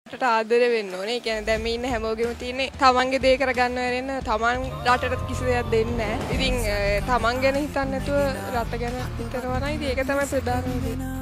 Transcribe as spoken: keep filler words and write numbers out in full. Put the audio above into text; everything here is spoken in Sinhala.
රටට ආදරය වෙන්න ඕනේ. ඒ කියන්නේ දැන් මේ ඉන්න හැමෝගෙම තියෙන්නේ තමන්ගේ දේ කරගන්න වෙරෙන්න තමන් රටට කිසි දෙයක් දෙන්නේ නැහැ. ඉතින් තමන් ගැන හිතන්නේ නැතුව රට ගැන හිතනවා නම් ඉතින් ඒක තමයි ප්‍රධානම දේ.